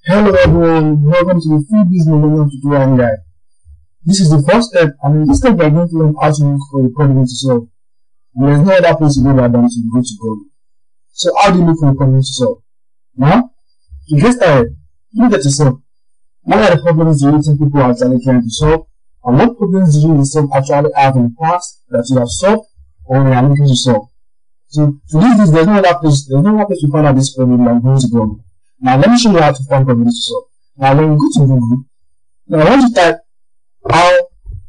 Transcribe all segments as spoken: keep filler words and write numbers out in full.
Hello everyone, welcome to the Free Business Millennium Tutorial Guide. This is the first step, and in this step we are going to learn how to look for a problem to solve. And there's no other place to go rather than to go to Google. So how do you look for a problem to solve? Now, to get started, look at yourself. What are the problems do you think people are actually trying to solve? And what problems do you yourself actually have in the past that you have solved or you are looking to solve? So to do this, there's no other place, there's no other place to find out this problem than going to Google. Now let me show you how to find problems to solve. Now when you go to Google, now I want you to type how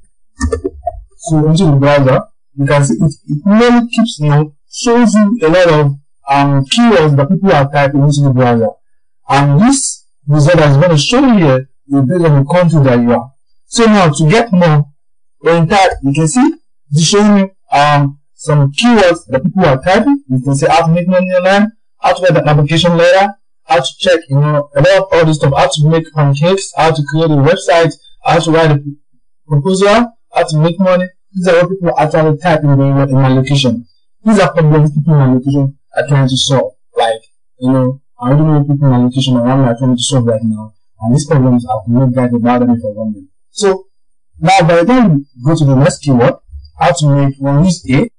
to into the browser. You can see it, it really keeps, you know, shows you a lot of um keywords that people are typing into the browser. And this result that is going to show you here is based on the country that you are. So now to get more, when you type, you can see it's showing you um some keywords that people are typing. You can say how to make money online, how to write an application letter, how to check, you know, a lot of all this stuff, how to make pancakes, how to create a website, how to write a proposal, how to make money. These are what people are actually typing in, in my location. These are problems people in my location are trying to solve. Like, you know, I don't know people in my location around me are trying to solve right now. And these problems I can make guide about them if I want them. So, now by the time we go to the next keyword, how to make, we'll use A.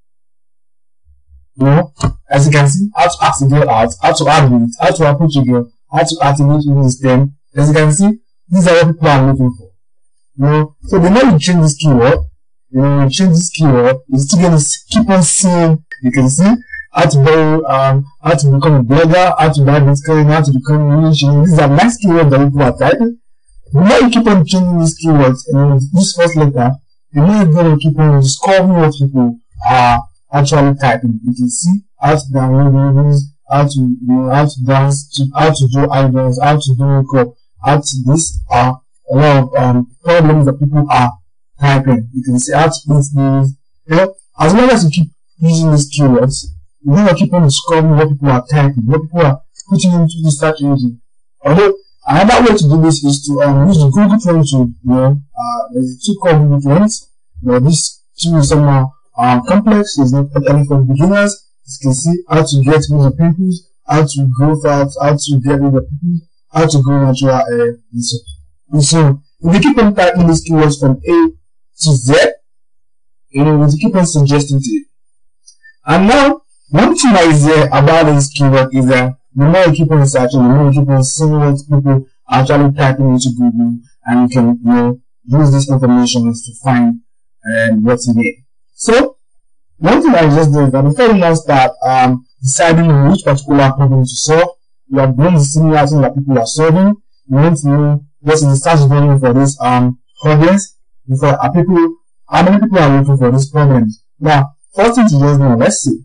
You know, as you can see, how to ask the girl out, how to add with it, how to approach a girl, how to activate with this system. As you can see, these are what people are looking for. You know, so the more you change this keyword, you know, you change this keyword, you're still going to keep on seeing, you can see, how to borrow, um, how to become a blogger, how to buy Bitcoin, how to become rich. You know, these are nice keywords that people are typing. The more you keep on changing these keywords, you know, this first letter, the more you're going to keep on discovering what people are actually typing. You can see how to download movies, how to, you know, how to dance, to, how to do items, how to do makeup, how to, this are a lot of um, problems that people are typing. You can see how to print these, you know, as long as you keep using these keywords, you're going to keep on discovering what people are typing, what people are putting into the search engine. Although, another way to do this is to um, use the Google Trends tool, you know, uh, there's two called Google Trends. You know, this tool is somehow Um, complex, is not only for beginners. You can see how to get rid of pimples, how to grow fat, how to get rid of pimples, how to grow natural hair, and so. And so, if you keep on typing these keywords from A to Z, you know, we keep on suggesting to you. And now, one thing that is there about this keyword is that the more you keep on searching, the more you keep on seeing what people are actually typing into Google, and you can, you know, use this information to find um, what's in there. So, one thing I just did is that before you now start um, deciding which particular problem to solve, you have done the similar thing that people are solving. You want to know what's in the search volume for this um audience. Before are people, how many people are looking for this problem? Now, first thing to just know, let's see.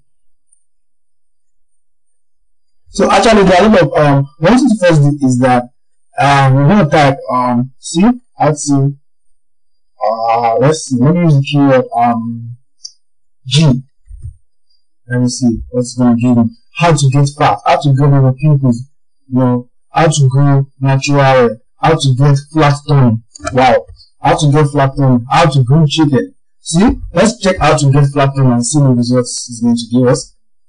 So actually, the a lot of um one thing to first do is that um we're gonna type um see how to uh let's see, let me use the keyword um G. Let me see what's going to give me. How to get fat, how to get rid of pimples, you know, how to grow natural hair, how to get flat tummy. Wow. How to get flat tummy, how to grow chicken. See, let's check how to get flat tummy and see what results it's going to give us.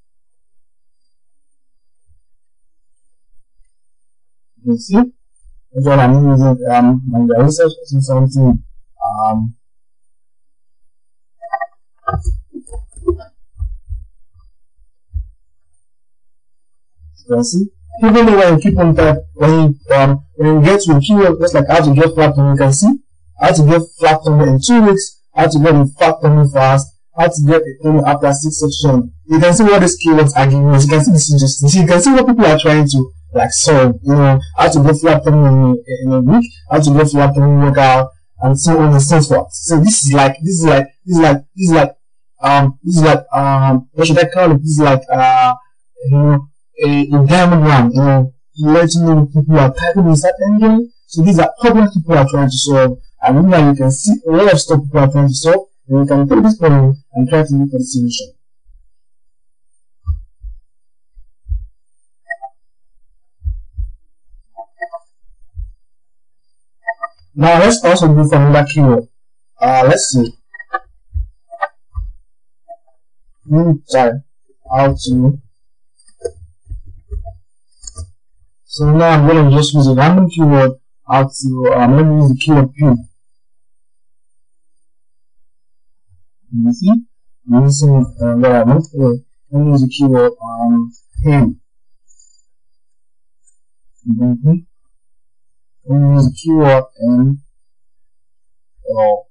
You see, that's what I'm using. Um, my research is something. Um, You can see, even though when you keep on type, when you um when you get to a keyword, just like how to get flat tummy, you can see how to get flat tummy in two weeks, how to get a flat tummy fast, how to get a tummy after six sessions. You can see what these keywords are giving us. You can see this interesting. You can see what people are trying to like solve. You know, how to get flat tummy in, in a week, how to get flat tummy workout, and so on and so forth. So this is like this is like this is like this is like um this is like um what should I call it? This is like uh you know. A, a diamond one, you know, letting know people are typing in search engine. So these are problems people are trying to solve, and now you can see a lot of stuff people are trying to solve, and you can take this problem and try to look for the solution. Now let's also go for another keyword. Uh, let's see. Hmm, sorry. How to So now I'm going to just use a random keyword out to, um, let me use the keyword P. You see? I'm using uh, what I want here. Let me use the keyword um, pen. Mm-hmm. Let me use the keyword N. Oh.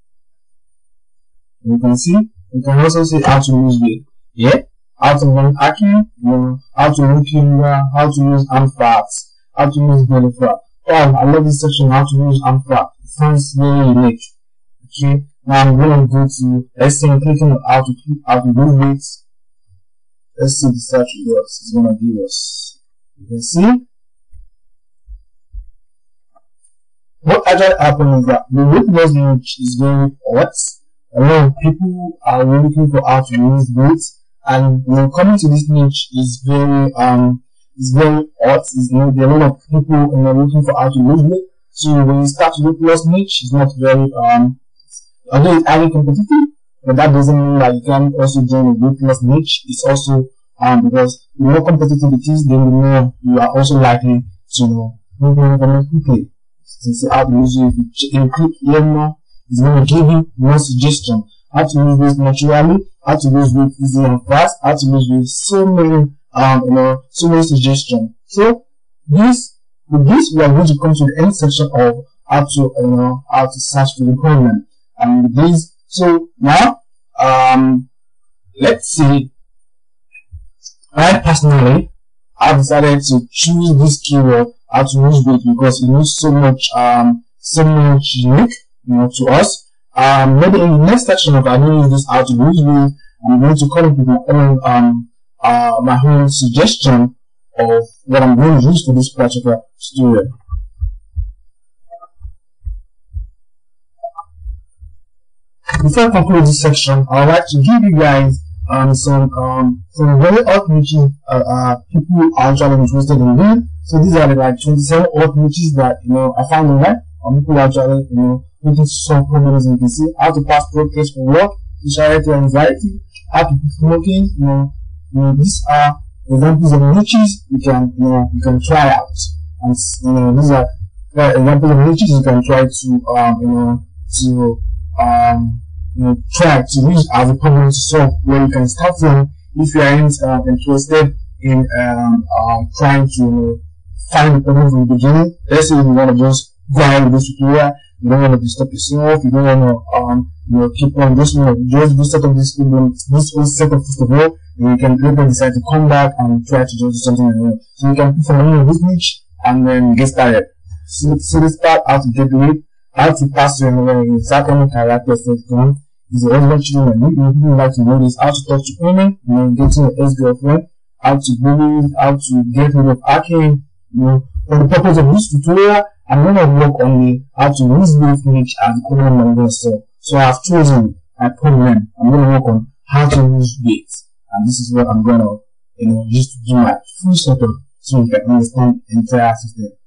You can see, you can also see how to use it. Yeah? How to run hacking, you know, how to look in, uh, how to use Amphract, how to use Verifra. Oh, I love this section, how to use Amphract. It sounds very unique. Okay, now I'm going to go to, let's say I'm clicking on how to click, how to move it. Let's see the search results it's going to give us. You can see. What actually happened is that the weight loss niche is very hot. A lot of people are looking for how to lose weight. And when coming to this niche is very um is very hot. Is, you know, there are a lot of people, you know, looking for how to lose weight. So when you start to weight loss niche, it's not very um although it's highly competitive, but that doesn't mean that you can also join a weight loss niche. It's also um because the more competitive it is, then the more you are also likely to, you know, move on quickly. You see how to lose weight. If you click here more, it's going to give you more suggestion. How to lose weight naturally, how to lose weight easy and fast, how to lose weight, so many um you know so many suggestions. So this with this we are going to come to the end section of how to you know how to search for the problem. And with this, so now um let's see, I personally I decided to choose this keyword how to lose weight because it knows so much um so much unique, you know, to us. Um, maybe in the next section of I know use this how to lose weight, I'm going to come up with my own um uh my own suggestion of what I'm going to use for this particular tutorial. Before I conclude this section, I would like to give you guys um some um some very hot niches uh, uh people are actually interested in doing. So these are the like twenty-seven hot niches that you know I found online. Um, people actually you know looking to solve problems. You can see how to pass drug tests for work, society anxiety, how to quit smoking. You know, you know, these are examples of niches you can, you know, you can try out. And you know, these are uh, examples of niches you can try to, um, you know, to, um, you know, try to use as a problem to solve. Where you can start from if you aren't uh, interested in um, um, trying to you know, find the problem from the beginning. Let's say you want to just go ahead with this tutorial. You don't want to disturb yourself. You don't want to, um, you know, keep on just, you know, just do set up this problem, this whole setup first of all. And you can later decide to come back and try to just do something new. So you can put some money on this niche and then get started. So, so this part, how to get weight, how to pass your, you know, certain characters that come. Is the husband children and you know, people like to know this, how to talk to women, you know, getting an ex-girlfriend, how to bully, how to get rid of hacking, you know. For the purpose of this tutorial, I'm going to work on the how to lose weight niche as the problem I'm going to solve. So I have chosen my problem. I'm going to work on how to lose weight. And this is what I'm going to, you know, just do my full setup so you can understand the entire system.